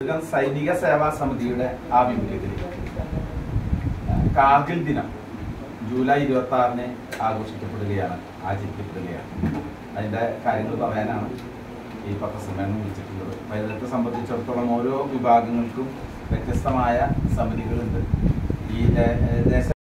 സൈനിക സേവാ സമിതിയുടെ ആഭിമുഖ്യത്തിൽ കാർഗിൽ ദിനം ജൂലൈ 26-ന് ആചരിക്കപ്പെടുകയാണ്. അതിൻ്റെ കാര്യങ്ങൾ പറയാനാണ് ഈ പത്രസമ്മേളനം വിളിച്ചിട്ടുള്ളത്. പൈതൃകത്തെ സംബന്ധിച്ചിടത്തോളം ഓരോ വിഭാഗങ്ങൾക്കും വ്യത്യസ്തമായ സമിതികളുണ്ട്. ഈ ദേശ